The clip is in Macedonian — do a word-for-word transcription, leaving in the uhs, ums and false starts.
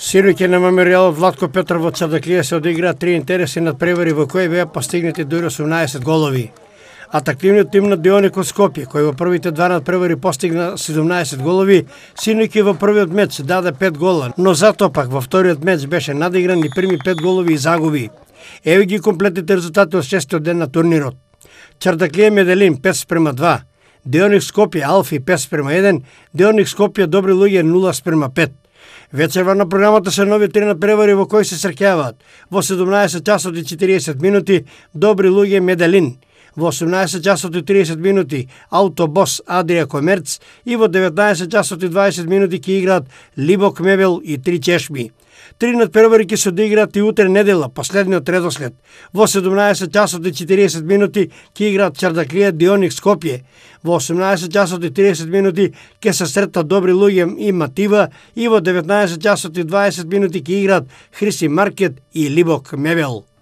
Синоќа на меморијалот Владко Петров во Чардаклија се одиграа три интересни надпревари во кои беа постигнати дури осумнаесет голови. Атактивниот тим на Дионик од Скопје, кој во првите два надпревари постигна седумнаесет голови, синоќа во првиот меч даде пет гола, но затоа пак во вториот меч беше надигран и прими пет голови и загуби. Еве ги комплетните резултати од шестиот ден на турнирот. Чардаклија Меделин пет спрема два, Дионик Скопје Алфи пет спрема еден, Дионик Скопје Добри луѓе нула спрема пет. Вечерва на програмата се нови три надпревари во кои се среќаваат. Во седумнаесет часот и четириесет минути Добри луѓе Меделин, во осумнаесет часот и триесет минути Аутобос Адрија Комерц и во деветнаесет часот и дваесет минути ќе играат Либок Мебел и Три чешми. Три надпревари ќе се одиграат и утре недела, последниот редослед. Во седумнаесет часот и четириесет минути ќе играат Чардаклија Дионик Скопје. Во осумнаесет часот и триесет минути ќе се сретат Добри луѓе и Матива и во деветнаесет часот и дваесет минути ќе играат Хриси Маркет и Либок Мебел.